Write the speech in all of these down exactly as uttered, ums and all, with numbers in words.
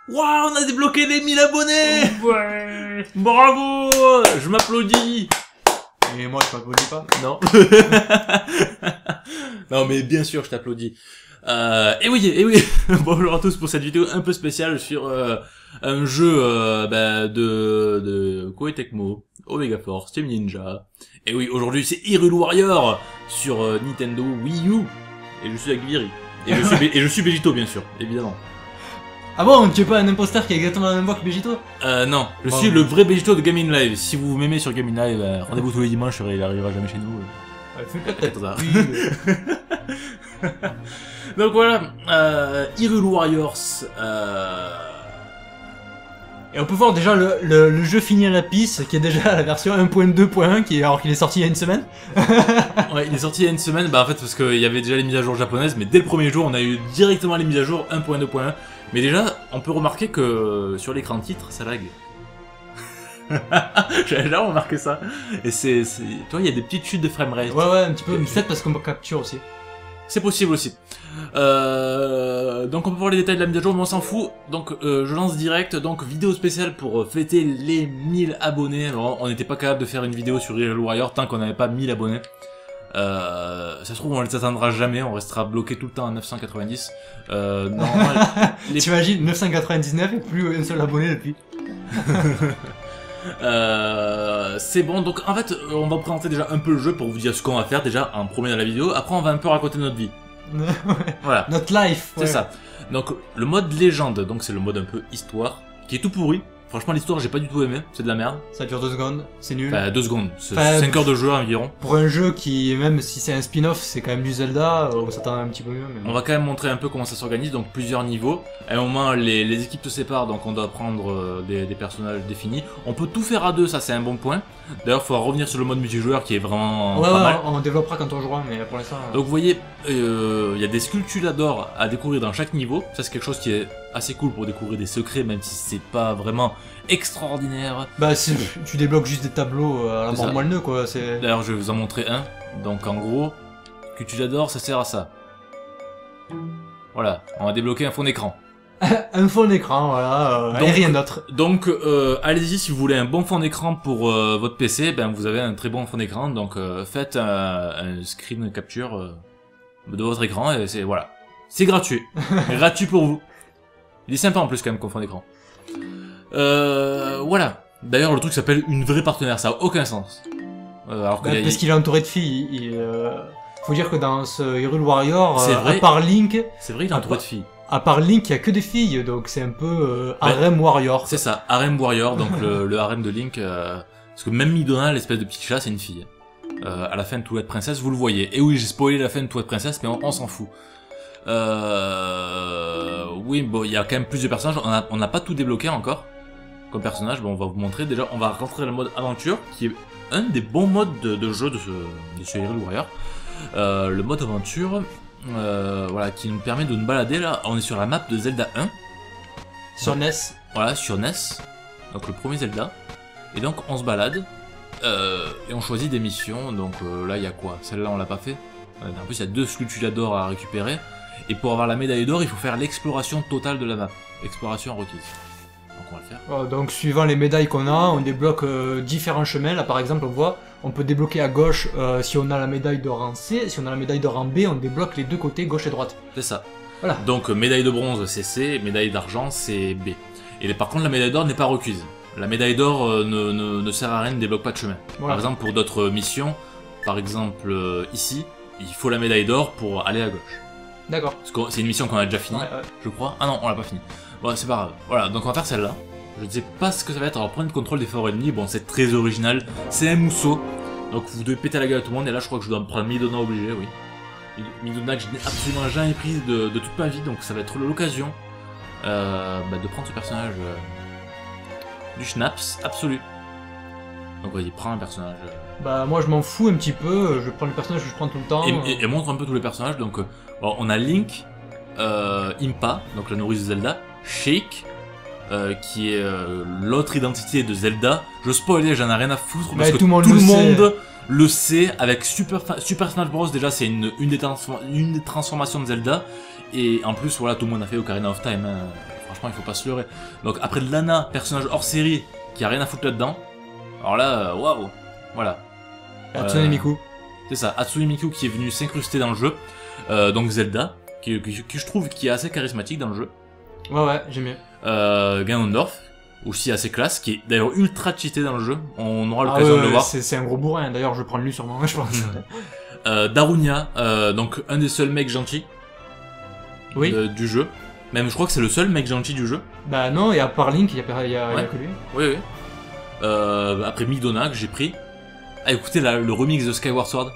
Waouh, on a débloqué les mille abonnés. Ouais. Bravo. Je m'applaudis. Et moi, je m'applaudis pas. Non. Non, mais bien sûr, je t'applaudis. Euh, et oui, et oui. Bonjour à tous pour cette vidéo un peu spéciale sur euh, un jeu euh, bah, de, de Koei Tecmo, Omega Force, Team Ninja. Et oui, aujourd'hui c'est Hyrule Warrior sur euh, Nintendo Wii U. Et je suis avec Viri. Et je suis, et je suis Begito, bien sûr, évidemment. Ah bon, tu es pas un imposteur qui a exactement la même voix que Begito? Euh, non, je Bon, suis bon. le vrai Begito de Gaming Live. Si vous m'aimez sur Gaming Live, euh, rendez-vous tous les dimanches, il arrivera jamais chez nous. Ouais, fais peut-être ça. Oui. Donc voilà, euh, Hyrule Warriors. Euh... Et on peut voir déjà le, le, le jeu fini à la piste, qui est déjà la version un point deux point un, qui, alors qu'il est sorti il y a une semaine. Ouais, il est sorti il y a une semaine, bah en fait parce qu'il y avait déjà les mises à jour japonaises, mais dès le premier jour on a eu directement les mises à jour un point deux point un. Mais déjà, on peut remarquer que sur l'écran titre, ça lag. J'avais déjà remarqué ça. Et c'est... Tu vois, il y a des petites chutes de framerate. Ouais, ouais, un petit peu, mais peut-être parce qu'on capture aussi. C'est possible aussi. Euh, donc on peut voir les détails de la mise à jour, mais on s'en fout. Donc euh, je lance direct, donc vidéo spéciale pour fêter les mille abonnés. Alors, on n'était pas capable de faire une vidéo sur Hyrule Warrior tant qu'on n'avait pas mille abonnés. Euh, ça se trouve on les atteindra jamais, on restera bloqué tout le temps à neuf cent quatre-vingt-dix. Euh, non, les... T'imagines, neuf cent quatre-vingt-dix-neuf et plus un seul abonné depuis. Euh, c'est bon, donc en fait on va présenter déjà un peu le jeu pour vous dire ce qu'on va faire déjà en premier dans la vidéo, après on va un peu raconter notre vie. Ouais. Voilà. Notre life. C'est Ouais. ça. Donc le mode légende, donc c'est le mode un peu histoire, qui est tout pourri. Franchement l'histoire j'ai pas du tout aimé, c'est de la merde. Ça dure deux secondes, c'est nul. Enfin deux secondes, c'est Enfin, cinq heures de jeu environ. Pour un jeu qui, même si c'est un spin-off, c'est quand même du Zelda, on s'attend un petit peu mieux. Mais... On va quand même montrer un peu comment ça s'organise, donc plusieurs niveaux. À un moment, les, les équipes se séparent, donc on doit prendre euh, des, des personnages définis. On peut tout faire à deux, ça c'est un bon point. D'ailleurs, il faut revenir sur le mode multijoueur qui est vraiment Ouais, pas ouais, mal. on, on développera quand on jouera, mais pour l'instant... Donc vous voyez, il euh, y a des sculptuladors à découvrir dans chaque niveau. Ça c'est quelque chose qui est assez cool pour découvrir des secrets, même si c'est pas vraiment extraordinaire. Bah, c'est- tu débloques juste des tableaux à la C'est mort ça. moelleux, quoi. C'est... D'ailleurs, je vais vous en montrer un. Donc en gros, sculptulador, ça sert à ça. Voilà, on va débloquer un fond d'écran. un fond d'écran, voilà, euh, Donc- et rien d'autre. Donc euh, allez-y si vous voulez un bon fond d'écran pour euh, votre P C, ben vous avez un très bon fond d'écran, donc euh, faites un, un screen capture euh, de votre écran et c'est voilà. C'est gratuit. Gratuit pour vous. Il est sympa en plus quand même comme fond d'écran. Euh, voilà. D'ailleurs le truc s'appelle une vraie partenaire, ça a aucun sens. Euh, alors que Bah, y a- parce qu'il est entouré de filles. Il, il, euh, faut dire que dans ce Hyrule Warrior, C'est euh, vrai. à part Link, c'est vrai il est entouré de filles. à part Link, il y a que des filles, donc c'est un peu euh, Ouais. harem warrior. C'est ça, harem warrior, donc le, le harem de Link. Euh, parce que même Midona, l'espèce de petit chat, c'est une fille. Euh, à la fin de Twilight Princess, vous le voyez. Et oui, j'ai spoilé la fin de Twilight Princess, mais on, on s'en fout. Euh, oui, bon, il y a quand même plus de personnages. On a- on n'a pas tout débloqué encore comme personnage. Bon, on va vous montrer. Déjà, on va rentrer dans le mode aventure, qui est un des bons modes de, de jeu de ce, de ce Hyrule Warrior. Euh, le mode aventure, euh, voilà, qui nous permet de nous balader. Là, on est sur la map de Zelda un. Sur N E S. Voilà, sur N E S, donc le premier Zelda. Et donc on se balade, euh, et on choisit des missions, donc euh, là il y a quoi? Celle-là on l'a pas fait. Euh, en plus il y a deux sculptuladors à récupérer. Et pour avoir la médaille d'or, il faut faire l'exploration totale de la map. Exploration requise. Donc on va le faire. Euh, donc suivant les médailles qu'on a, on débloque euh, différents chemins. Là par exemple, on voit, on peut débloquer à gauche euh, si on a la médaille d'or en C, si on a la médaille d'or en B, on débloque les deux côtés, gauche et droite. C'est ça. Voilà. Donc euh, médaille de bronze c'est C, médaille d'argent c'est B. Et par contre la médaille d'or n'est pas requise. La médaille d'or euh, ne, ne, ne sert à rien, ne débloque pas de chemin. Voilà. Par exemple pour d'autres missions, par exemple euh, ici, il faut la médaille d'or pour aller à gauche. D'accord. Parce que c'est une mission qu'on a déjà finie, Ouais, ouais. je crois. Ah non, on l'a pas fini. Bon, c'est pas grave. Voilà, donc on va faire celle-là. Je ne sais pas ce que ça va être. Alors, prendre le contrôle des forts ennemis. Bon, c'est très original. C'est un mousseau. Donc, vous devez péter la gueule à tout le monde. Et là, je crois que je dois me prendre Midona obligé, oui. Midona que je n'ai absolument jamais prise de, de toute ma vie. Donc, ça va être l'occasion euh, bah, de prendre ce personnage euh, du Schnaps absolu. Donc, vas-y, prends un personnage. euh, Bah moi je m'en fous un petit peu, je prends le personnage que je prends tout le temps. Et, et- et montre un peu tous les personnages. Donc, euh, bon, on a Link, euh, Impa, donc la nourrice de Zelda, Sheik, euh, qui est euh, l'autre identité de Zelda. Je spoilais, j'en ai rien à foutre parce Mais que tout le monde tout le le sait. monde le sait. Avec Super, Fa- Super Smash Bros, déjà, c'est une, une, des transform- une des transformations de Zelda. Et en plus, voilà, tout le monde a fait Ocarina of Time. Hein. franchement, il faut pas se leurrer. Donc après Lana, personnage hors série, qui a rien à foutre là-dedans, alors là, waouh, voilà. Hatsune Euh, Miku. C'est ça, Hatsune Miku qui est venu s'incruster dans le jeu, euh, donc Zelda, qui, qui, qui je trouve qui est assez charismatique dans le jeu. Ouais, ouais, j'aime bien. Euh, Ganondorf, aussi assez classe, qui est d'ailleurs ultra cheaté dans le jeu, on aura Ah l'occasion ouais, de le ouais, voir. c'est c'est un gros bourrin, d'ailleurs je vais prendre lui sur moi, je pense. Euh, Darunia, euh, donc un des seuls mecs gentils Oui. de- du jeu. Même je crois que c'est le seul mec gentil du jeu. Bah non, et à part Link, il y a, il y a, il y a Ouais. que lui. Oui, oui. Euh, après Midona que j'ai pris. Ah écoutez là, le remix de Skyward Sword.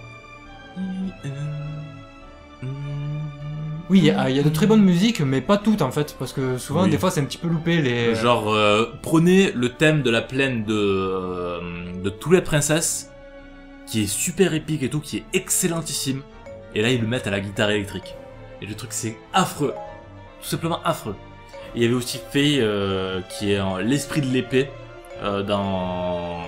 Oui, il y, a, il y a de très bonnes musiques, mais pas toutes en fait, parce que souvent, Oui. des fois, c'est un petit peu loupé les... Genre, euh, prenez le thème de la plaine de, euh, de Twilight Princess, qui est super épique et tout, qui est excellentissime. Et là, ils le mettent à la guitare électrique. Et le truc, c'est affreux. Tout simplement affreux. Et il y avait aussi Faye, euh, qui est en- l'esprit de l'épée, euh, dans...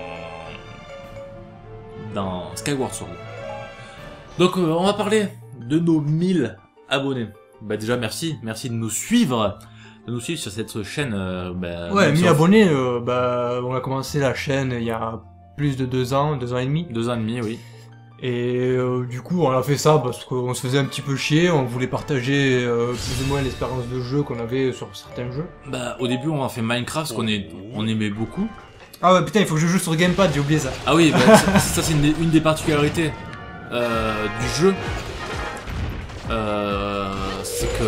dans Skyward Sword. Donc, euh, on va parler de nos mille abonnés. Bah déjà, merci. Merci de nous suivre. De nous suivre sur cette chaîne. Euh, bah, Ouais, même mille sur- abonnés, euh, bah, on a commencé la chaîne il y a plus de deux ans, deux ans et demi. Deux ans et demi, oui. Et euh, du coup, on a fait ça parce qu'on se faisait un petit peu chier, on voulait partager euh, plus ou moins l'expérience de jeu qu'on avait sur certains jeux. Bah, au début, on a fait Minecraft, parce qu'on est, on aimait beaucoup. Ah ouais, putain, il faut que je joue sur Gamepad, j'ai oublié ça. Ah oui, bah, ça, ça, c'est une, des- une des particularités euh, du jeu. Euh, c'est que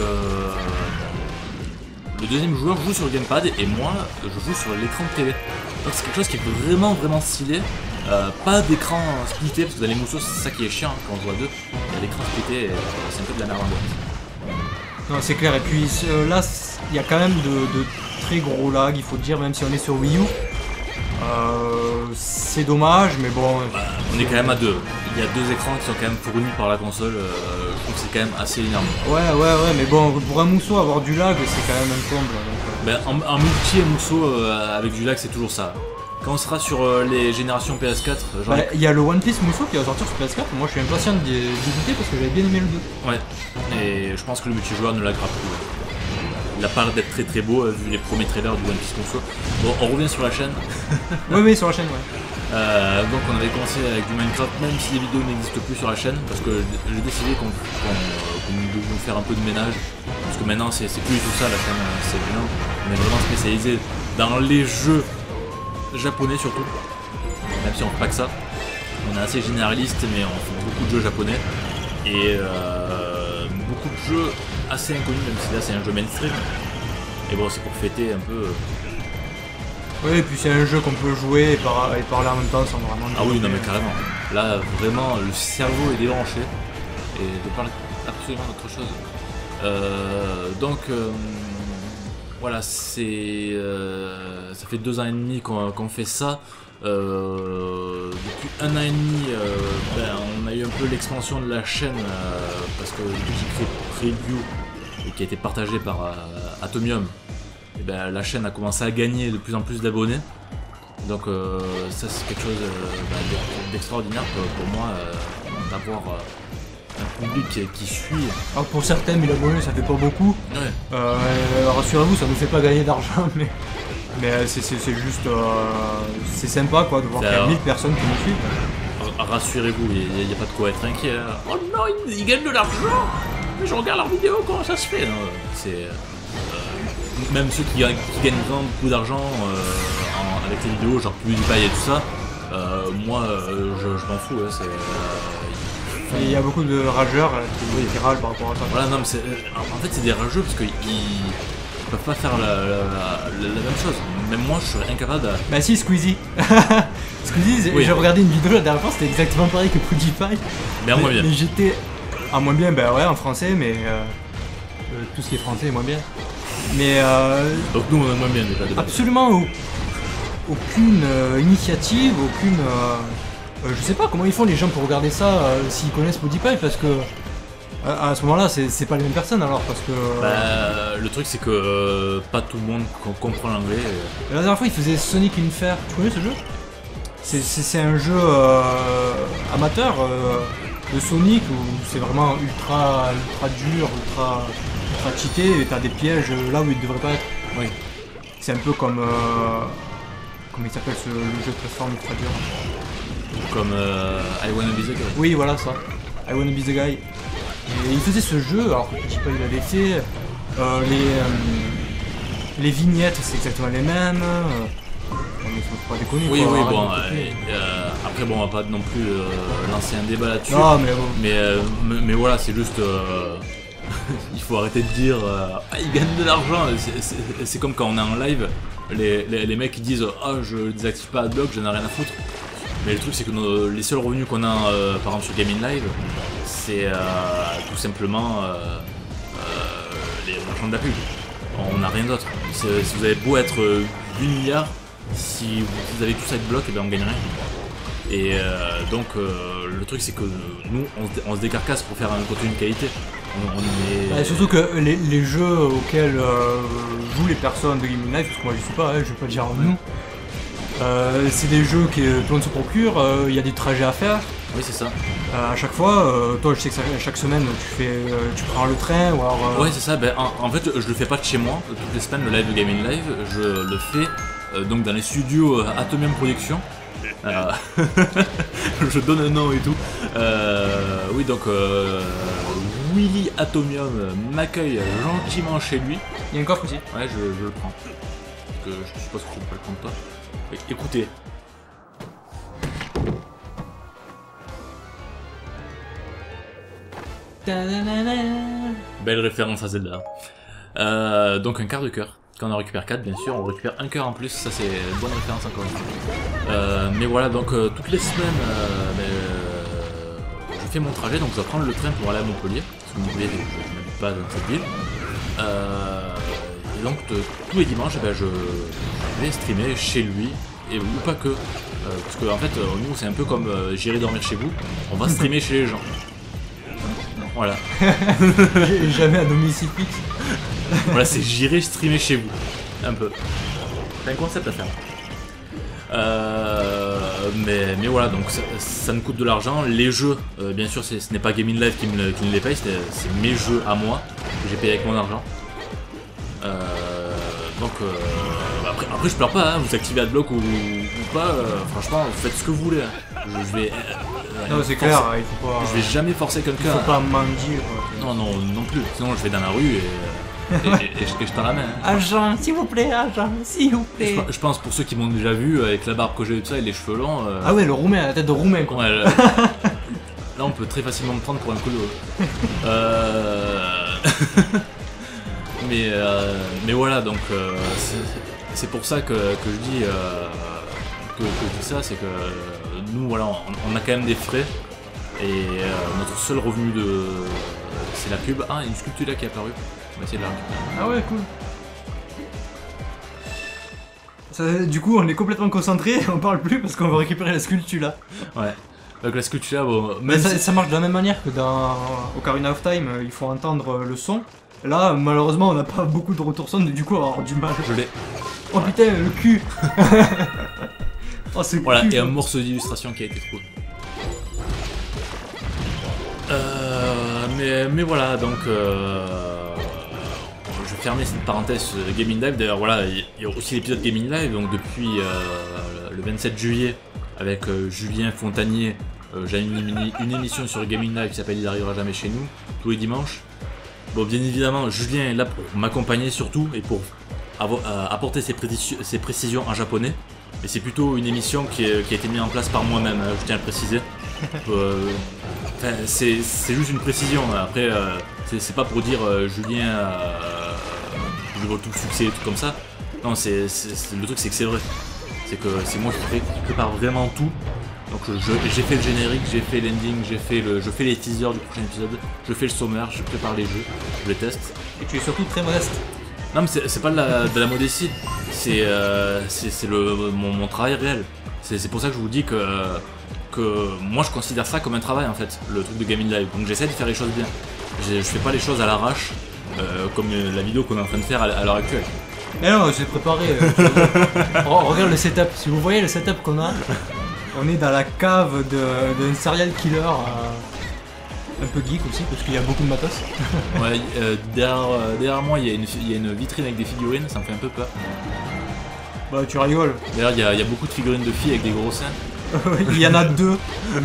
le deuxième joueur joue sur le gamepad et moi, je joue sur l'écran de télé. Donc c'est quelque chose qui est vraiment, vraiment stylé. Euh, pas d'écran splitté, parce que dans les mousseaux, c'est ça qui est chiant hein, quand on joue à deux. Il y a l'écran splitté, et c'est un peu de la merde en boîte. Non, c'est clair, et puis euh, là, il y a quand même de, de très gros lag, il faut dire, même si on est sur Wii U. Euh, c'est dommage, mais bon... Bah, on est quand même à deux. Il y a deux écrans qui sont quand même fournis par la console. Euh, je trouve que c'est quand même assez énorme. Ouais, ouais, ouais, mais bon, pour un mousseau, avoir du lag, c'est quand même un comble. Donc, Ben, en, en multi et mousseau euh, avec du lag, c'est toujours ça. Quand on sera sur euh, les générations P S quatre, euh, genre bah, il y a le One Piece mousseau qui va sortir sur P S quatre, moi je suis impatient d'y d'y goûter parce que j'avais bien aimé le deux. ouais. Et je pense que le multijoueur ne laggera plus. Il a pas l'air d'être très très beau euh, vu les premiers trailers du One Piece mousseau. Bon, on revient sur la chaîne. Oui, oui, sur la chaîne, ouais. Euh, donc on avait commencé avec du Minecraft, même si les vidéos n'existent plus sur la chaîne, parce que j'ai décidé qu'on qu'on, euh, qu'on devait faire un peu de ménage, parce que maintenant c'est c'est plus du tout ça la chaîne, euh, c'est bien, on est vraiment spécialisé dans les jeux japonais surtout, même si on fait pas que ça, on est assez généraliste mais on fait beaucoup de jeux japonais, et euh, beaucoup de jeux assez inconnus, même si là c'est un jeu mainstream, et bon c'est pour fêter un peu... euh, Oui, et puis c'est un jeu qu'on peut jouer et, par- et parler en même temps sans vraiment... Ah oui, non mais carrément. Là, vraiment, le cerveau est débranché et de parler absolument d'autre chose. Euh, donc, euh, voilà, c'est, euh, ça fait deux ans et demi qu'on qu'on fait ça. Euh, depuis un an et demi, euh, ben, on a eu un peu l'expansion de la chaîne euh, parce que le petit cré- preview et qui a été partagé par euh, Atomium. Et ben, la chaîne a commencé à gagner de plus en plus d'abonnés. Donc euh, ça c'est quelque chose euh, bah, d'ex- d'extraordinaire pour, pour moi euh, d'avoir euh, un public qui, qui suit. Alors pour certains, mille abonnés, ça fait pas beaucoup. Ouais. Euh, rassurez-vous, ça nous fait pas gagner d'argent, mais... Mais euh, c'est c'est- c'est juste... euh, c'est sympa, quoi, de voir Ça- qu'il y a mille personnes qui nous suivent. R- Rassurez-vous, il n'y a, pas de quoi être inquiet. Là. Oh non, ils, ils gagnent de l'argent. Mais je regarde leurs vidéos, comment ça se fait? Non, c'est euh, même ceux qui, gagnent- qui gagnent vraiment beaucoup d'argent euh, en- avec les vidéos, genre PewDiePie et tout ça. Euh, moi, euh, je, je m'en fous. Hein, c'est, euh, Et il y a beaucoup de rageurs là, qui, qui râlent par rapport à ça. Voilà, non, mais c'est, euh, en fait, c'est des rageux parce qu'ils ils peuvent pas faire la, la- la- la même chose. Même moi, je serais incapable de. Bah si, Squeezie. Squeezie, Oui. j'ai regardé une vidéo la dernière fois, c'était exactement pareil que PewDiePie. Mais en moins bien. Mais j'étais... Ah, moins bien, bah ouais, en français, mais... euh, euh, tout ce qui est français est moins bien. Mais euh, Donc nous, on a moins bien déjà. De base. absolument au- aucune euh, initiative, aucune... euh, euh, je sais pas comment ils font les gens pour regarder ça, euh, s'ils connaissent PewDiePie, parce que... À, à ce moment-là, c'est c'est pas les mêmes personnes alors, parce que... Bah, le truc, c'est que euh, pas tout le monde com- comprend l'anglais. et- La dernière fois, il faisait Sonic Unfair. Tu connais ce jeu? C'est- C'est c'est un jeu euh, amateur euh, de Sonic où c'est vraiment ultra, ultra dur, ultra, ultra cheaté et t'as des pièges là où ils devraient pas être. Oui. C'est un peu comme... Euh... Comment il s'appelle ce... le jeu de plateforme ultra dur? Comme euh, I Wanna Be The Guy. Oui, voilà ça. I Wanna Be The Guy. Et il faisait ce jeu, alors que je sais pas, il avait fait... Euh, les, euh, les vignettes, c'est exactement les mêmes. Euh, on ne faut pas déconner. Oui, quoi, oui, arrête bon. de Euh, déconner. euh, après, bon, on va pas non plus euh, lancer un débat là-dessus. Non, mais bon. Mais, euh, mais, mais voilà, c'est juste. Euh, il faut arrêter de dire. Euh, ah, ils gagnent de l'argent. C'est- C'est c'est comme quand on est en live, les, les, les mecs qui disent ah, je désactive pas Adblock, j'en ai rien à foutre. Mais le truc, c'est que nos- les seuls revenus qu'on a, euh, par exemple sur Gaming Live, c'est euh, tout simplement euh, euh, les l'argent de la pub. On n'a rien d'autre. Si si vous avez beau être euh, huit milliards, si vous avez tous Adblock, et ben on gagne rien. Et euh, donc euh, le truc c'est que nous on se, on se décarcasse pour faire un contenu de qualité. On, on est... Bah, surtout que les, les jeux auxquels euh, jouent les personnes de Gaming Live, parce que moi je suis pas, hein, je vais pas dire nous, euh, c'est des jeux que tout le monde se procure, euh, il y a des trajets à faire. Oui c'est ça. Euh, à chaque fois, euh, toi je sais que ça- chaque semaine tu fais, euh, tu prends le train ou alors. euh, Ouais c'est ça, ben, en, en fait je le fais pas de chez moi, toutes les semaines le live de Gaming Live, je le fais euh, donc dans les studios euh, Atomium Production. Euh, je donne un nom et tout. Euh, oui donc euh, Willy Atomium m'accueille gentiment chez lui. Il y a un coffre aussi. Ouais je, je le prends. Parce que je suppose que tu peux pas le prendre toi. Oui, écoutez. Belle référence à Zelda. Euh, donc un quart de cœur. Quand on en récupère quatre, bien sûr, on récupère un cœur en plus. Ça, c'est une bonne référence encore une fois. Euh, mais voilà, donc euh, toutes les semaines, euh, ben, euh, je fais mon trajet. Donc je dois prendre le train pour aller à Montpellier. Parce que Montpellier, je n'habite pas dans cette ville. Euh, et donc de- tous les dimanches, ben, je, je vais streamer chez lui. Et, ou pas que. Euh, parce que en fait, euh, nous, c'est un peu comme euh, j'irai dormir chez vous. On va streamer chez les gens. Voilà. J'ai jamais un domicile fixe. Voilà, c'est j'irai streamer chez vous. Un peu. C'est un concept à faire. Euh, mais, mais voilà, donc ça, ça me coûte de l'argent. Les jeux, euh, bien sûr, c'est- ce n'est pas Gaming Live qui me, qui me les paye, c'est c'est mes jeux à moi que j'ai payé avec mon argent. Euh, donc euh, après, après, je pleure pas, hein, vous activez Adblock ou, ou pas, euh, franchement, vous faites ce que vous voulez. hein. Je, je vais. euh, Non, c'est forcer- clair, il faut pas. Je vais jamais forcer Il quelqu'un. faut pas mendier. quoi. Non, non, non plus. Sinon, je vais dans la rue et, et, et- et je, et je tends la main. hein. Agent, s'il vous plaît, agent, s'il vous Je, plaît. pe- je pense pour ceux qui m'ont déjà vu avec la barbe que j'ai et tout ça et les cheveux longs. euh, Ah ouais, le roumain, la tête de roumain quoi. ouais, le- là, on peut très facilement me prendre pour un colo. Euh... mais, euh, mais voilà, donc euh, c'est- c'est pour ça que, que je dis euh, que, que je dis ça, c'est que euh, nous, voilà, on, on a quand même des frais et euh, notre seul revenu de c'est la pub. Ah, il y a une sculpture là qui est apparue. On va essayer de la récupérer. Ah ouais, cool. Ça, du coup, on est complètement concentré, on parle plus parce qu'on va récupérer la sculpture là. Ouais. Donc la sculpture, bon, Mais même ça, si- ça marche de la même manière que dans Ocarina of Time, euh, il faut entendre euh, le son. Là, malheureusement, on n'a pas beaucoup de retour son, du coup, on va avoir du mal. je l'ai. Oh putain, le cul. Oh, c'est Voilà, cul. et un morceau d'illustration qui a été trouvé. Euh, mais, mais voilà, donc euh, je vais fermer cette parenthèse euh, Gaming Live. D'ailleurs, voilà, il y a aussi l'épisode Gaming Live. Donc depuis euh, le vingt-sept juillet, avec euh, Julien Fontanier, euh, j'ai une, émi- une émission sur Gaming Live qui s'appelle Il arrivera jamais chez nous, tous les dimanches. Bon, bien évidemment, Julien est là pour m'accompagner surtout et pour avoir- euh, apporter ses, précisions- ses précisions en japonais. Mais c'est plutôt une émission qui, est- qui a été mise en place par moi-même, hein, je tiens à le préciser. Euh, enfin, c'est c'est juste une précision. Après, euh, c'est c'est pas pour dire euh, Julien, euh, je veux tout le succès et tout comme ça. Non, c'est c'est- c'est- le truc, c'est que c'est vrai. C'est que c'est moi qui, pré- qui prépare vraiment tout. Donc je- j'ai fait le générique, j'ai fait l'ending, j'ai fait le, je fais les teasers du prochain épisode, je fais le sommaire, je prépare les jeux, je les teste. Et tu es surtout très modeste. Non mais c'est c'est pas de la, de la modestie, c'est euh, c'est c'est le mon, mon travail réel. C'est c'est pour ça que je vous dis que, que moi je considère ça comme un travail en fait, le truc de Gaming Live. Donc j'essaie de faire les choses bien. Je, je fais pas les choses à l'arrache, euh, comme la vidéo qu'on est en train de faire à, à l'heure actuelle. Mais non, c'est préparé. euh, Re- regarde le setup. Si vous voyez le setup qu'on a, on est dans la cave de- d'un serial killer. euh, un peu geek aussi, parce qu'il y a beaucoup de matos. Ouais, euh, derrière, euh, derrière moi, il y, a une, il y a une vitrine avec des figurines, ça me fait un peu peur. Bah, tu rigoles. D'ailleurs, il y, a- il y a beaucoup de figurines de filles avec des gros seins. Il y en a deux.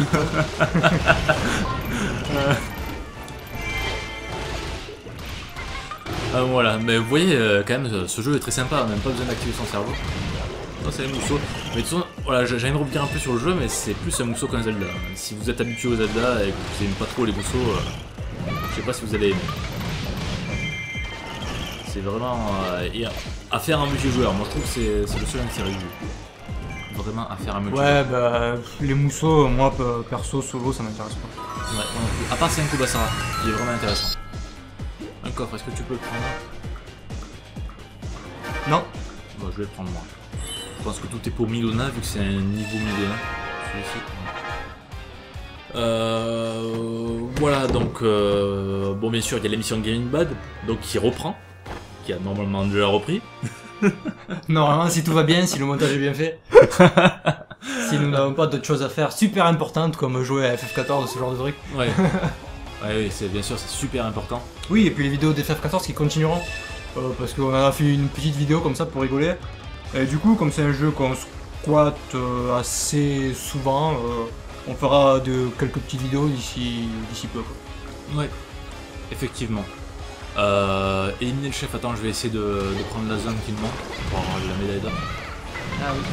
Euh, voilà, mais vous voyez, euh, quand même, ce jeu est très sympa, on n'a même pas besoin d'activer son cerveau. Non, c'est un Musou. Mais de toute façon, voilà, j'ai envie de revenir un peu sur le jeu, mais c'est plus un Musou qu'un Zelda. Si vous êtes habitué aux Zelda et que vous n'aimez pas trop les Musou, euh, je sais pas si vous allez aimer. C'est vraiment euh, et à faire un multijoueur. Moi, je trouve que c'est le seul intérêt du jeu. Vraiment à faire un multijoueur. Ouais, bah, les mousseaux, moi, perso, solo, ça m'intéresse pas. Ouais, moi non plus. À part c'est un Kubasara, qui est vraiment intéressant. Un coffre, est-ce que tu peux le prendre? Non. Bon, je vais le prendre moi. Je pense que tout est pour Milona, vu que c'est un niveau Milona. Celui-ci. Euh, voilà, donc, euh, bon, bien sûr, il y a l'émission Gaming Bad, donc qui reprend, qui a normalement déjà repris. Normalement, si tout va bien, si le montage est bien fait. Si nous n'avons pas d'autres choses à faire super importantes comme jouer à F F quatorze, ce genre de truc. Ouais. Ouais, oui, c'est bien sûr, c'est super important. Oui, et puis les vidéos d'F F quatorze qui continueront. Euh, parce qu'on a fait une petite vidéo comme ça pour rigoler. Et du coup, comme c'est un jeu qu'on squatte euh, assez souvent, euh, on fera de quelques petites vidéos d'ici d'ici peu. Quoi. Ouais, effectivement. Euh, éliminer le chef, attends, je vais essayer de, de prendre la zone qui me manque pour avoir la médaille d'or. Ah oui,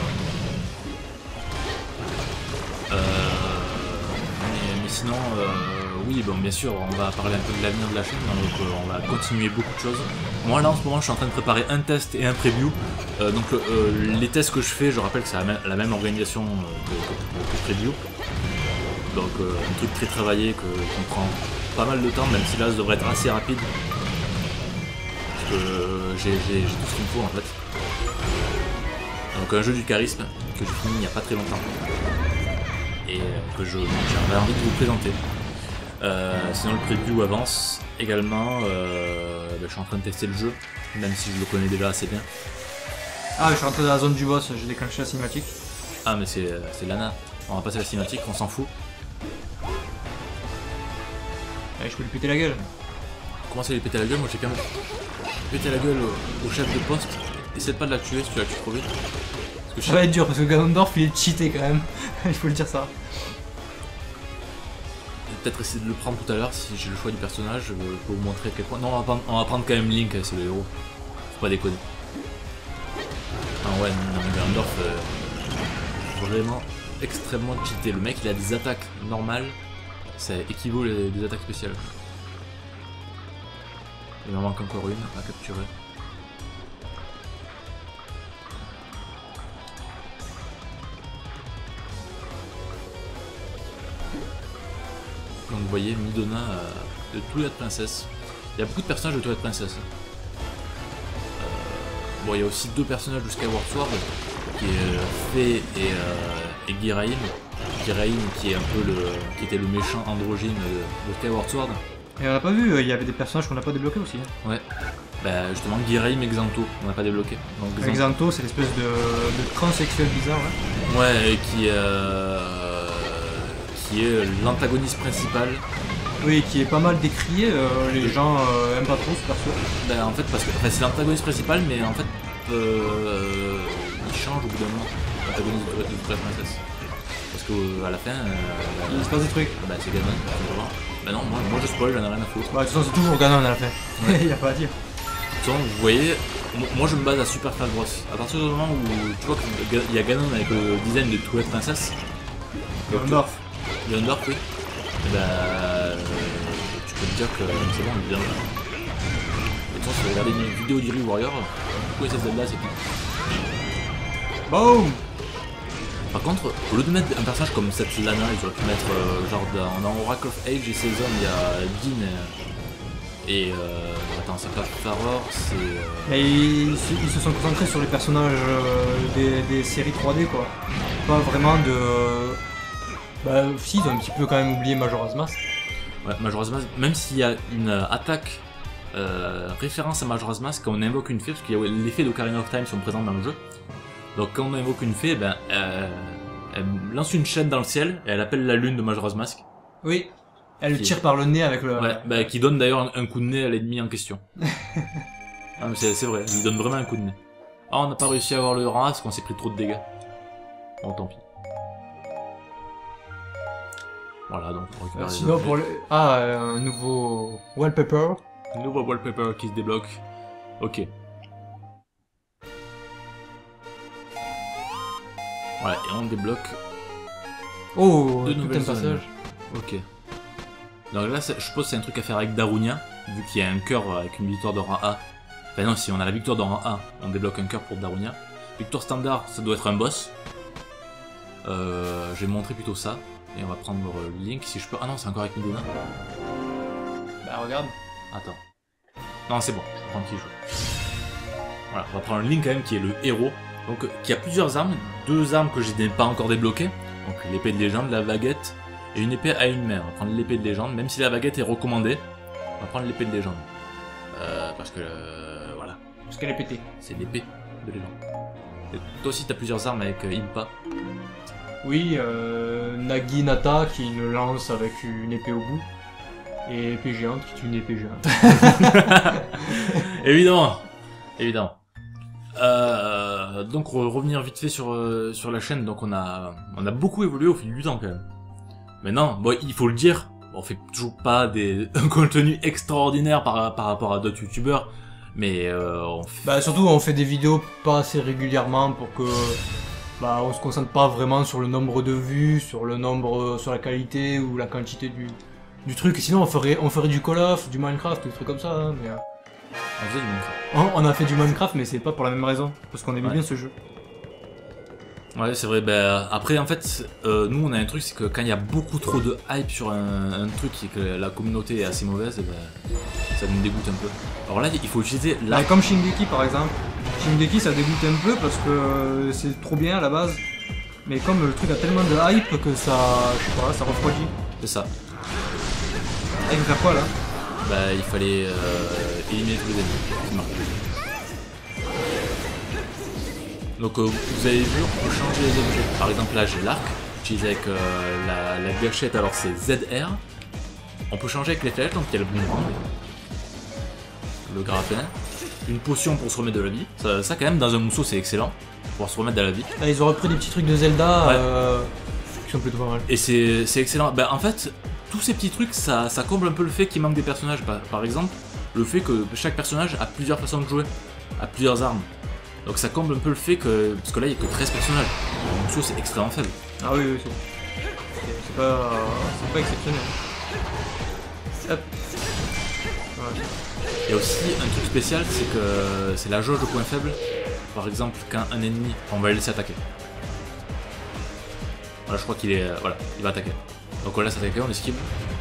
Euh, mais, mais sinon, euh, oui, bon, bien sûr, on va parler un peu de l'avenir de la chaîne, donc euh, on va continuer beaucoup de choses. Moi, là, en ce moment, je suis en train de préparer un test et un preview. Euh, donc, euh, les tests que je fais, je rappelle que c'est la, la même organisation euh, que, que, que preview. Donc, euh, un truc très travaillé que, qui me prend pas mal de temps, même si là, ça devrait être assez rapide. Parce que euh, j'ai tout ce qu'il me faut, en fait. Donc, un jeu du charisme que j'ai fini il n'y a pas très longtemps. Et que j'avais envie de vous présenter. Euh, sinon le preview avance également, euh, ben, je suis en train de tester le jeu, même si je le connais déjà assez bien. Ah, je suis rentré dans la zone du boss, j'ai déclenché la cinématique. Ah mais c'est Lana, on va passer à la cinématique, on s'en fout. Allez, je peux lui péter la gueule. Comment ça lui péter la gueule? Moi j'ai quand même pété la gueule au, au chef de poste. Essaie pas de la tuer si tu la tues trop vite. Ça va être dur parce que Ganondorf il est cheaté quand même, il faut le dire ça. Peut-être essayer de le prendre tout à l'heure si j'ai le choix du personnage pour vous montrer à quel point. Non, on va prendre, on va prendre quand même Link, c'est le héros. Faut pas déconner. Ah ouais, non, mais Ganondorf, euh, vraiment extrêmement cheaté. Le mec il a des attaques normales, ça équivaut à des attaques spéciales. Il en manque encore une à capturer. Donc vous voyez, Midona euh, de Twilight Princess. Il y a beaucoup de personnages de Twilight Princess. Euh, bon, il y a aussi deux personnages de Skyward Sword, qui est euh, Fée et, euh, et Giraim. Giraim qui est un peu le, qui était le méchant androgyne de, de Skyward Sword. Et on n'a pas vu, il y avait des personnages qu'on n'a pas débloqués aussi. Hein. Ouais. Bah justement, Giraim et Xanto, on n'a pas débloqué. Donc, Xanto, Xanto, c'est l'espèce de, de transsexuel bizarre. Hein. Ouais, et qui, euh, qui est l'antagoniste principal. Oui, qui est pas mal décrié, euh, les gens euh, aiment pas trop ce perso. Ben en fait, parce que enfin, c'est l'antagoniste principal, mais en fait, euh, il change au bout d'un moment, l'antagoniste de, de, de la princesse. Parce qu'à la fin, euh, il se passe des trucs. Bah c'est Ganon, bah non, moi, moi je spoil, j'en ai rien à foutre. Bah de toute façon c'est toujours Ganon à la fin, il ouais. Y a pas à dire. De toute façon, vous voyez, moi je me base à Super Smash Bros. À partir du moment où tu vois qu'il y a Ganon avec le design de Twilight Princess. Ganondorf. Ganondorf, oui. Et bah, euh, tu peux te dire que c'est bon, il est bien là. De toute façon, si vous regardez une vidéo d'Iri Warrior, pourquoi cette Zelda c'est tout. Boum. Par contre, au lieu de mettre un personnage comme cette Lana, ils auraient pu mettre euh, genre dans, dans Oracle of Age et ses hommes, il y a Dean et. et euh, attends, c'est pas Faror, c'est. Euh... Et ils, ils se sont concentrés sur les personnages euh, des, des séries trois D quoi. Pas vraiment de. Bah, si, ils ont un petit peu quand même oublié Majora's Mask. Ouais, Majora's Mask, même s'il y a une attaque euh, référence à Majora's Mask quand on invoque une fée, parce qu'il y a les fées d'Ocarina of Time qui sont présentes dans le jeu. Donc quand on invoque une fée, ben, euh, elle lance une chaîne dans le ciel et elle appelle la lune de Majora's Mask. Oui. Elle Qui- tire par le nez avec le... Ouais, bah, qui donne d'ailleurs un, un coup de nez à l'ennemi en question. Ah, mais c'est c'est vrai, il donne vraiment un coup de nez. Ah, on n'a pas réussi à avoir le rang A parce qu'on s'est pris trop de dégâts. Bon, tant pis. Voilà, donc on récupère Euh, les sinon objets. pour le... Ah, euh, un nouveau wallpaper. Nouveau wallpaper qui se débloque. Ok. Voilà, et on débloque. Oh, Deux tout nouvelles un zones. passage. Ok. Donc là, c'est- je suppose que c'est un truc à faire avec Darunia, vu qu'il y a un cœur avec une victoire de rang A. Enfin non, si on a la victoire de rang A, on débloque un cœur pour Darunia. Victoire standard, ça doit être un boss. Euh, je vais montrer plutôt ça. Et on va prendre le Link si je peux. Ah non, c'est encore avec Midona. Bah regarde. Attends. Non, c'est bon, je peux prendre qui joue. Voilà, on va prendre Link quand même qui est le héros. Donc, euh, qui a plusieurs armes. Deux armes que je n'ai pas encore débloquées. Donc l'épée de légende, la baguette et une épée à une main. On va prendre l'épée de légende, même si la baguette est recommandée. On va prendre l'épée de légende. Euh, parce que, euh, voilà, Parce qu'elle est pétée. c'est l'épée de légende. Et toi aussi, t'as plusieurs armes avec euh, Impa. Oui, euh, Naginata qui une lance avec une épée au bout. Et épée géante qui est une épée géante. Évidemment, évidemment. Euh, donc re- revenir vite fait sur euh, sur la chaîne. Donc on a on a beaucoup évolué au fil du temps quand même. Maintenant, bon, il faut le dire, on fait toujours pas des un contenu extraordinaire par par rapport à d'autres youtubeurs, mais euh, on fait... Bah surtout on fait des vidéos pas assez régulièrement pour que bah on se concentre pas vraiment sur le nombre de vues, sur le nombre, sur la qualité ou la quantité du, du truc. Sinon on ferait on ferait du Call of, du Minecraft, des trucs comme ça. Hein, mais euh, on faisait du Minecraft. on, on a fait du Minecraft mais c'est pas pour la même raison parce qu'on aimait Ouais. bien ce jeu. Ouais, c'est vrai. Ben, après, en fait, euh, nous, on a un truc, c'est que quand il y a beaucoup trop de hype sur un, un truc et que la communauté est assez mauvaise, eh ben, ça nous dégoûte un peu. Alors là, il faut utiliser Là, la... comme Shingeki par exemple. Shingeki ça dégoûte un peu parce que euh, c'est trop bien à la base. Mais comme le truc a tellement de hype que ça, je sais pas, ça refroidit. C'est ça. Ah, il faut faire quoi là? Bah, il fallait euh, éliminer tous les ennemis. C'est marqué. Donc, euh, vous avez vu, on peut changer les objets. Par exemple, là, j'ai l'arc. J'utilise avec euh, la, la gâchette, alors c'est Z R. On peut changer avec les flèches, donc il y a le boomerang. Le grappin. Une potion pour se remettre de la vie. Ça, ça quand même, dans un mousseau, c'est excellent. Pour se remettre de la vie. Ah, ils ont repris des petits trucs de Zelda Ouais. euh, qui sont plutôt pas mal. Et c'est c'est excellent. Ben, en fait, tous ces petits trucs, ça, ça comble un peu le fait qu'il manque des personnages. Par, par exemple, le fait que chaque personnage a plusieurs façons de jouer, a plusieurs armes. Donc ça comble un peu le fait que... Parce que là, il n'y a que treize personnages. Le mousseau, c'est extrêmement faible. Ah oui, oui, c'est c'est- c'est pas, c'est pas exceptionnel. Hop. Ouais. Il y a aussi un truc spécial, c'est que c'est la jauge de points faibles. Par exemple, quand un ennemi... On va le laisser attaquer. Voilà, je crois qu'il est... euh, Voilà, il va attaquer. Donc on le laisse attaquer, on esquive.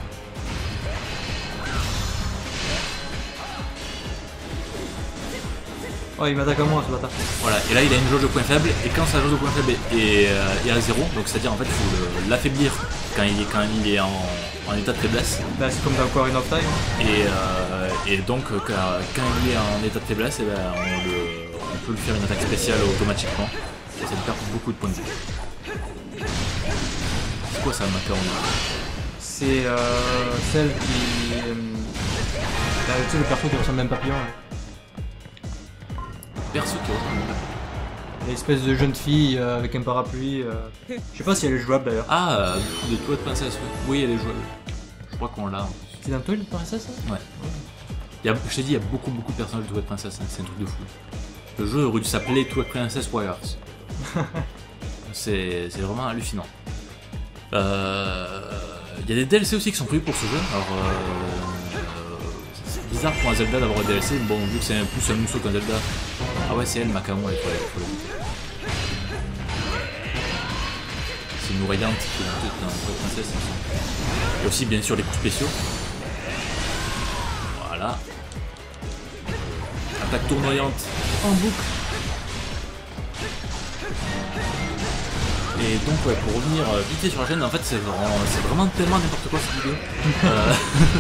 Oh, il m'attaque à moi ce bâtard. Voilà, et là il a une jauge de points faibles, et quand sa jauge de points faibles est, est, euh, est à zéro, donc c'est-à-dire en fait il faut le- l'affaiblir quand il est, quand il est en, en état de faiblesse, Bah, c'est comme dans Ocarina of Time. et, euh, et donc euh, quand, quand il est en état de faiblesse, eh ben, on, le, on peut lui faire une attaque spéciale automatiquement, et ça lui perd beaucoup de points de vie. C'est quoi ça, macaron? C'est euh, celle qui. Euh, bah, tu sais, le perso qui ressemble à un papillon. Là. Perso qui ressemble. L'espèce de jeune fille euh, avec un parapluie. euh, Je sais pas si elle est jouable d'ailleurs. Ah, euh, de Toilette Princess, oui. Oui, elle est jouable. Je crois qu'on l'a en plus. C'est dans toi le princesse ça? Ouais. Il y a, je t'ai dit, il y a beaucoup beaucoup de personnages de Twilight Princess, hein, c'est un truc de fou. Le jeu aurait dû s'appeler Twilight Princess Warriors. c'est c'est vraiment hallucinant. Euh, Il y a des D L C aussi qui sont prévus pour ce jeu. Alors, euh, c'est bizarre pour un Zelda d'avoir un D L C. Bon, vu que c'est plus un mousseau qu'un Zelda. Ah ouais, c'est elle, Makamon, il faut la faut la buter. C'est une oreillante qui est dans Twilight Princess. il me semble. Et aussi, bien sûr, les coups spéciaux. Voilà. Attaque tournoyante en boucle. Et donc ouais, pour revenir euh, vite fait sur la chaîne, en fait c'est vraiment, c'est vraiment tellement n'importe quoi cette vidéo. euh,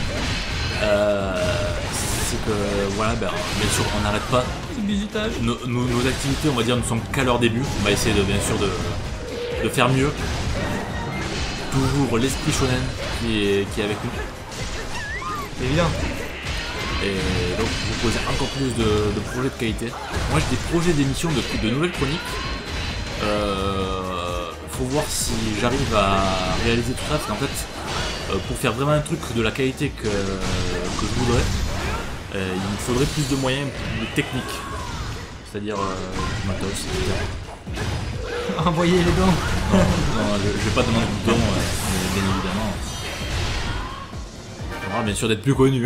euh, c'est que voilà, ben, bien sûr on n'arrête pas. C'est bisutage. Nos, nos- nos activités, on va dire, ne sont qu'à leur début. On va essayer de bien sûr de, de faire mieux. toujours l'esprit shonen qui est, qui est avec nous. C'est évident. Et donc vous proposez encore plus de, de projets de qualité. Moi j'ai des projets d'émissions, de, de nouvelles chroniques. Euh, faut voir si j'arrive à réaliser tout ça, parce qu'en fait, euh, pour faire vraiment un truc de la qualité que, que je voudrais, euh, il me faudrait plus de moyens, plus de techniques. C'est-à-dire euh, du matos, et cetera. Envoyer les dons. Non, non je, je vais pas demander de dons, euh, bien évidemment. On aura bien sûr d'être plus connu.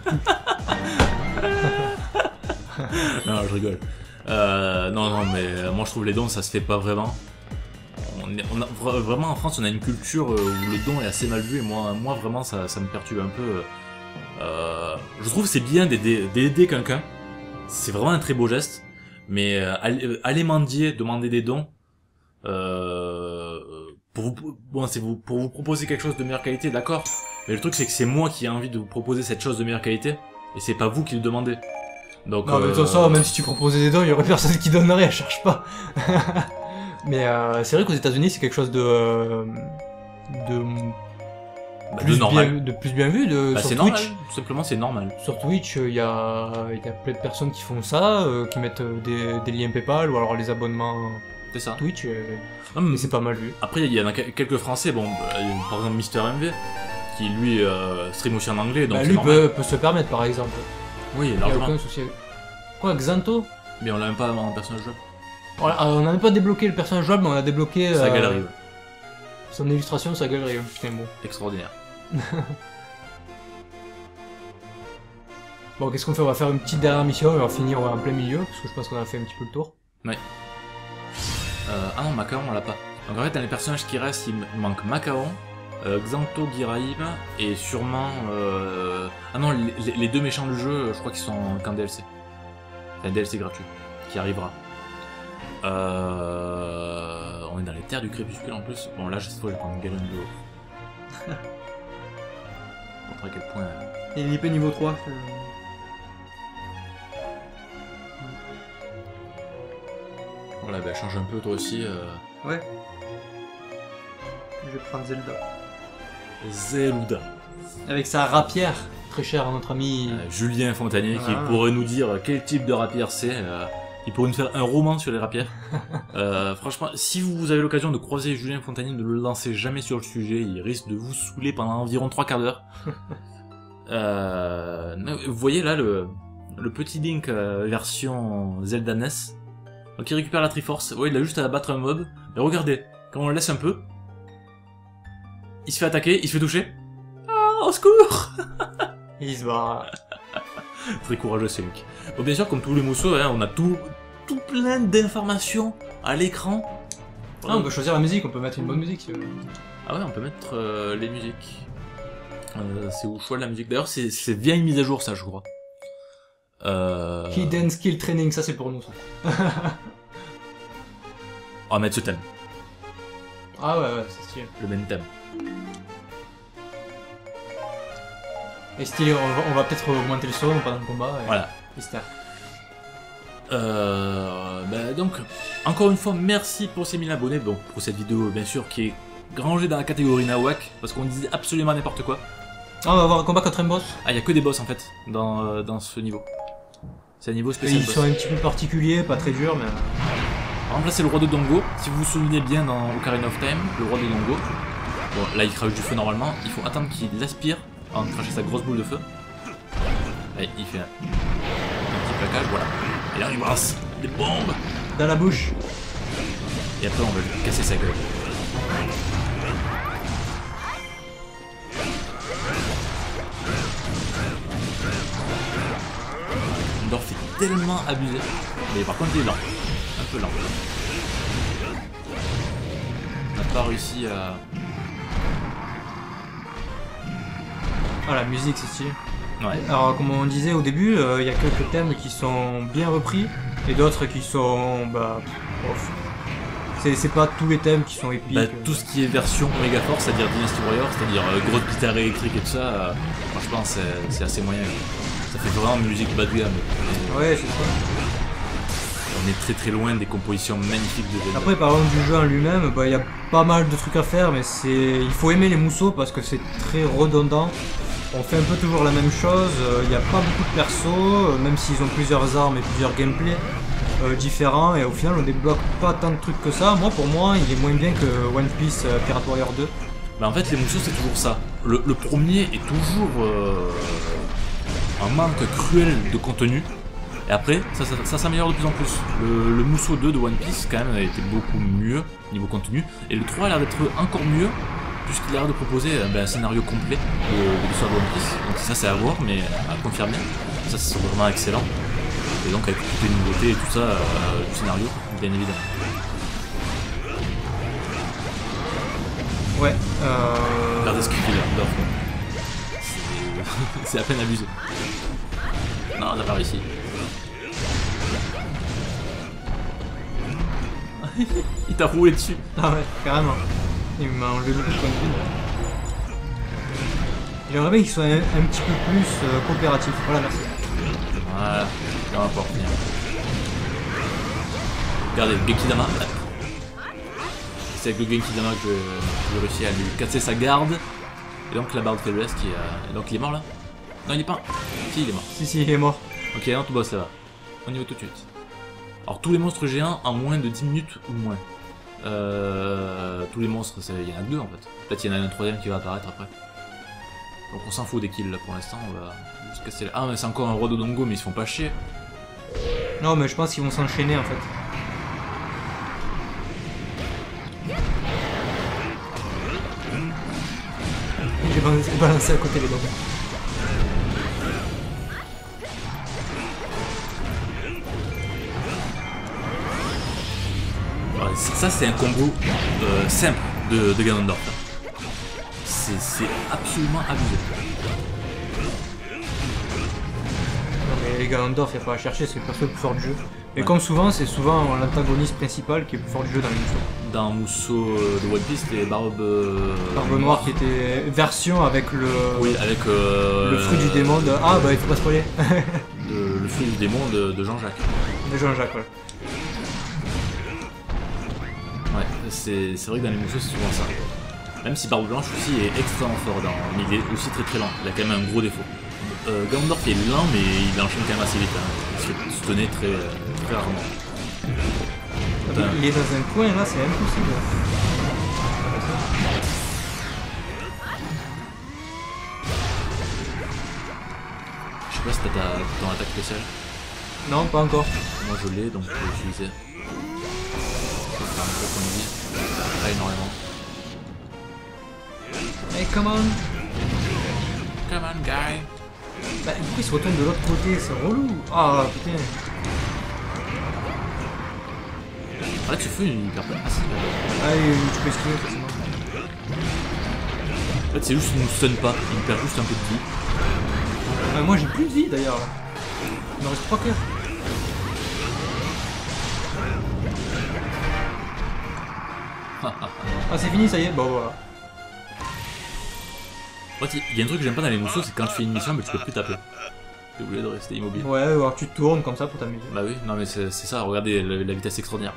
Non, je rigole. Euh, non, non, mais moi je trouve les dons ça se fait pas vraiment. On est, on a, vraiment en France on a une culture où le don est assez mal vu et moi, moi vraiment ça, ça me perturbe un peu. Euh, je trouve c'est bien d'aider quelqu'un, c'est vraiment un très beau geste, mais aller, aller mendier, demander des dons, euh, pour vous, bon, c'est vous, pour vous proposer quelque chose de meilleure qualité, d'accord, mais le truc c'est que c'est moi qui ai envie de vous proposer cette chose de meilleure qualité et c'est pas vous qui le demandez. Donc, non, mais de toute façon, même si tu proposais des dons, il y aurait personne qui donnerait, elle cherche pas. Mais euh, c'est vrai qu'aux États-Unis, c'est quelque chose de. Euh, de. Bah, plus de, normal. Bien, de plus bien vu. De, bah, sur c'est Twitch. Normal. Tout simplement, c'est normal. Sur Twitch, il y a, y a plein de personnes qui font ça, euh, qui mettent des, des liens PayPal ou alors les abonnements c'est ça. Twitch, et, non, mais et c'est pas mal vu. Après, il y en a quelques Français, bon, par exemple Mister M V, qui lui euh, stream aussi en anglais. Donc bah, lui peut, peut se permettre, par exemple. Oui, il largement. Y a aucun souci. Quoi, Xanto? Mais on l'a même pas en personnage jouable. On n'a même pas débloqué le personnage jouable, mais on a débloqué sa euh, galerie. Ouais. Son illustration, sa galerie. Putain, bon. Extraordinaire. Bon, qu'est-ce qu'on fait? On va faire une petite dernière mission et on va finir en plein milieu, parce que je pense qu'on a fait un petit peu le tour. Ouais. Euh, ah non, Macaron, on l'a pas. Donc en fait, dans les personnages qui restent, il manque Macaron, euh, Xanto, Giraïm, et sûrement... Euh... Ah non, les, les deux méchants du jeu, je crois qu'ils sont qu'en D L C. Enfin, D L C gratuit, qui arrivera. Euh... On est dans les terres du crépuscule en plus. Bon, là, cette fois, je vais prendre Galen de haut. Pour montrer à quel point... Il est I P niveau trois. Euh... Voilà, bah change un peu toi aussi. Euh... Ouais. Je vais prendre Zelda. Zelda. Avec sa rapière, très chère à notre ami... Euh, Julien Fontanier, ah. qui pourrait nous dire quel type de rapière c'est. Euh, il pourrait nous faire un roman sur les rapières. euh, franchement, si vous avez l'occasion de croiser Julien Fontanier, ne le lancez jamais sur le sujet, il risque de vous saouler pendant environ trois quarts d'heure. euh, vous voyez là le, le petit Link euh, version Zelda N E S. Donc il récupère la Triforce, ouais, il a juste à battre un mob, mais regardez, quand on le laisse un peu, il se fait attaquer, il se fait toucher. Ah, au secours. Il se barre. Très courageux c'est Link. Bon bien sûr, comme tous les mousseaux, hein, on a tout, tout plein d'informations à l'écran. Ah, on peut choisir la musique, on peut mettre une bonne musique. Si ah ouais, on peut mettre euh, les musiques. Euh, c'est au choix de la musique. D'ailleurs, c'est via une mise à jour ça, je crois. Euh... Hidden Skill Training, ça c'est pour nous ça. On va mettre ce thème. Ah ouais, ouais, c'est stylé. Le même thème. Et stylé, on va, on va peut-être augmenter le son pendant le combat. Et... Voilà. Mystère. Euh, bah donc, encore une fois, merci pour ces mille abonnés. Donc, pour cette vidéo, bien sûr, qui est rangée dans la catégorie Nawak, parce qu'on disait absolument n'importe quoi. Ah, on va avoir un combat contre un boss. Ah, il y a que des boss en fait, dans, euh, dans ce niveau. C'est un niveau spécial. Ils boss. sont un petit peu particuliers, pas très durs, mais... Par exemple, là, c'est le roi de Dongo. Si vous vous souvenez bien dans Ocarina of Time, le roi de Dongo. Bon, là, il crache du feu normalement. Il faut attendre qu'il l'aspire en crachant sa grosse boule de feu. Et il fait un, un petit plaquage, voilà. Et là, il brasse des bombes dans la bouche. Et après, on va lui casser sa gueule. Dorf est tellement abusé. Mais par contre, il est lent. Un peu lent. On n'a pas réussi à... Ah, la musique, c'est stylé. Ouais. Alors, comme on disait au début, il euh, y a quelques thèmes qui sont bien repris et d'autres qui sont... bah... c'est pas tous les thèmes qui sont épiques. Bah, tout ce qui est version Omega Force, c'est-à-dire Dynasty Warrior, c'est-à-dire euh, grosse guitare électrique et tout ça, euh, franchement, c'est assez moyen. Ça fait vraiment musique bas de gamme. Et... ouais, c'est ça. on est très très loin des compositions magnifiques de Zelda. Après, parlant du jeu en lui-même, bah, il y a pas mal de trucs à faire, mais c'est, il faut aimer les mousseaux parce que c'est très redondant. On fait un peu toujours la même chose, il n'y a pas beaucoup de persos, même s'ils ont plusieurs armes et plusieurs gameplays euh, différents, et au final on débloque pas tant de trucs que ça. Moi, pour moi, il est moins bien que One Piece euh, Pirate Warrior deux. Bah en fait, les mousseaux c'est toujours ça. Le, le premier est toujours euh, un manque cruel de contenu. Et après, ça, ça, ça s'améliore de plus en plus. Le, le Mousseau deux de One Piece, quand même, a été beaucoup mieux niveau contenu. Et le trois a l'air d'être encore mieux, puisqu'il a l'air de proposer ben, un scénario complet de, de l'histoire de One Piece. Donc ça, c'est à voir, mais à confirmer. Ça, c'est vraiment excellent. Et donc, avec toutes les nouveautés et tout ça, euh, du scénario, bien évidemment. Ouais, euh... Regardez ce qu'il fait là, c'est à peine abusé. Non, on n'a pas réussi. Il t'a roulé dessus. Ah ouais, carrément. Il m'a enlevé beaucoup de points de vie. J'aimerais bien qu'il soit un, un petit peu plus euh, coopératif. Voilà, merci. Voilà, ça va pas revenir. Regardez, le Genkidama. C'est avec le Genkidama que j'ai réussi à lui casser sa garde. Et donc la barre de faiblesse qui est... Et donc il est mort là? Non, il est pas. Si, il est mort. Si, si, il est mort. Ok, non, tout boss là-bas. On y va tout de suite. Alors tous les monstres géants en moins de dix minutes ou moins. Euh, tous les monstres, il y en a deux en fait. Peut-être il y en a un troisième qui va apparaître après. Donc on s'en fout des kills là pour l'instant, on va juste casser là. Ah mais c'est encore un roi d'Odongo mais ils se font pas chier. Non mais je pense qu'ils vont s'enchaîner en fait. J'ai balancé, balancé à côté les dents. Ça c'est un combo euh, simple de, de Ganondorf. C'est absolument abusé. Non mais Ganondorf, il n'y a pas à chercher, c'est le perso le plus fort du jeu. Et ouais. Comme souvent, c'est souvent l'antagoniste principal qui est le plus fort du jeu dans les Mousseaux. Dans Mousseau de One Piece, c'était Barbe... Euh, Barbe Noire qui était version avec le... Oui, avec... Euh, le fruit du démon de... Ah bah il faut pas spoiler. le, le fruit du démon de, de Jean-Jacques. De Jean-Jacques, ouais. Ouais, c'est vrai que dans les Mousseaux c'est souvent ça. Même si Barbe Blanche aussi est extrêmement fort, dans, mais il est aussi très très lent, il a quand même un gros défaut. Euh, Ganondorf il est lent mais il enchaîne quand même assez vite, hein. Il se fait soutenir très, très rarement. Attends. Il est dans un coin là, c'est impossible. Je sais pas si t'as ton attaque spéciale. Non, pas encore. Moi je l'ai donc je vais l'utiliser. Pas énormément. Hey, come on! Come on, guy! Bah, pourquoi il se retourne de l'autre côté? C'est relou! Ah, putain! Ah, là, tu fais une hyper passive. Ah, oui, tu peux esquiver, forcément. En fait, c'est juste qu'il ne stun pas, il perd juste un peu de vie. Ah, moi, j'ai plus de vie d'ailleurs, là. Il me reste trois cœurs. Ah c'est fini, ça y est, bon voilà. En fait, il y a un truc que j'aime pas dans les mousseaux, c'est quand tu fais une mission, mais tu peux plus taper. T'es obligé de rester immobile. Ouais, alors tu tournes comme ça pour t'amuser. Bah oui, non mais c'est ça, regardez la, la vitesse extraordinaire.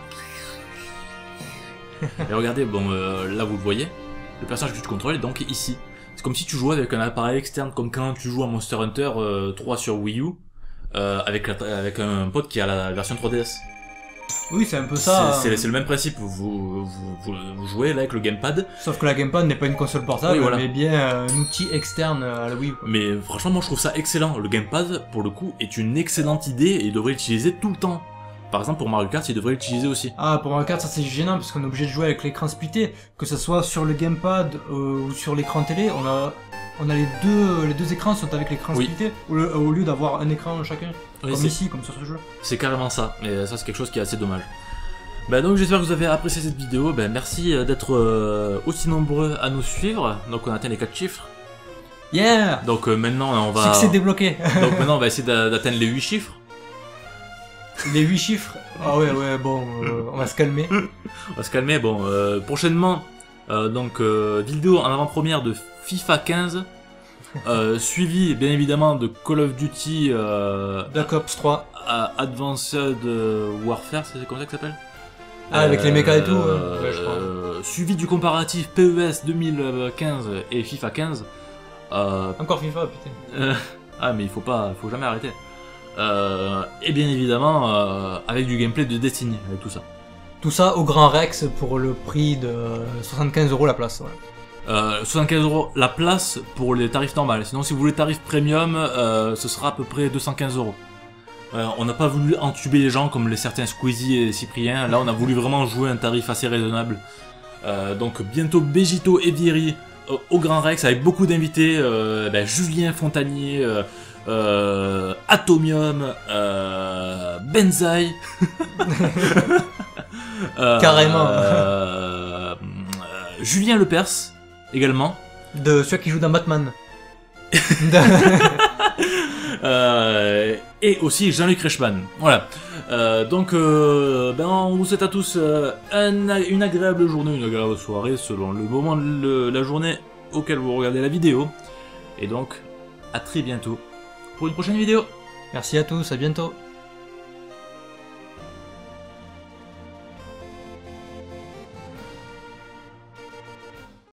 Et regardez, bon euh, là vous le voyez, le personnage que tu contrôles est donc ici. C'est comme si tu jouais avec un appareil externe, comme quand tu joues à Monster Hunter euh, trois sur Wii U, euh, avec, la, avec un pote qui a la version trois D S. Oui, c'est un peu ça. C'est hein. le même principe, vous, vous, vous, vous jouez là avec le gamepad. Sauf que la gamepad n'est pas une console portable, oui, voilà. Mais bien un outil externe à la Wii. Quoi. Mais franchement, moi je trouve ça excellent. Le gamepad, pour le coup, est une excellente idée et il devrait l'utiliser tout le temps. Par exemple, pour Mario Kart, il devrait l'utiliser aussi. Ah, pour Mario Kart, ça c'est gênant parce qu'on est obligé de jouer avec l'écran splitté. Que ce soit sur le gamepad euh, ou sur l'écran télé, on a, on a les deux, les deux écrans sont avec l'écran oui. splitté au, au lieu d'avoir un écran chacun. Oui, comme ici, comme sur ce jeu. C'est carrément ça, et ça c'est quelque chose qui est assez dommage. Bah donc j'espère que vous avez apprécié cette vidéo, bah, merci d'être euh, aussi nombreux à nous suivre, donc on a atteint les quatre chiffres. Yeah. Donc euh, maintenant on va... Succès débloqué. Donc maintenant on va essayer d'atteindre les huit chiffres. Les huit chiffres? Ah ouais ouais bon, euh, on va se calmer. On va se calmer, bon, euh, prochainement, euh, donc euh, vidéo en avant-première de FIFA quinze. euh, suivi bien évidemment de Call of Duty euh, Black Ops trois. Advanced Warfare, c'est comme ça que ça s'appelle? Ah, avec les mechas et tout, euh, ouais, je crois. euh, Suivi du comparatif P E S deux mille quinze et FIFA quinze. Euh, Encore FIFA, putain. euh, ah mais il faut pas, faut jamais arrêter. Euh, et bien évidemment euh, avec du gameplay de Destiny, avec tout ça. Tout ça au Grand Rex pour le prix de soixante-quinze euros la place. Voilà. Euh, soixante-quinze euros la place pour les tarifs normaux. Sinon, si vous voulez tarif premium, euh, ce sera à peu près deux cent quinze euros. Euh, on n'a pas voulu entuber les gens comme les certains Squeezie et Cyprien. Là, on a voulu vraiment jouer un tarif assez raisonnable. Euh, donc, bientôt Begito et Vieri euh, au Grand Rex avec beaucoup d'invités. Euh, ben, Julien Fontanier, euh, euh, Atomium, euh, Benzaï. euh, Carrément. Euh, euh, Julien Lepers. Également. De ceux qui jouent dans Batman. euh, et aussi Jean-Luc Reichmann. Voilà. Euh, donc, euh, ben, on vous souhaite à tous euh, un, une agréable journée, une agréable soirée, selon le moment de la journée auquel vous regardez la vidéo. Et donc, à très bientôt pour une prochaine vidéo. Merci à tous, à bientôt.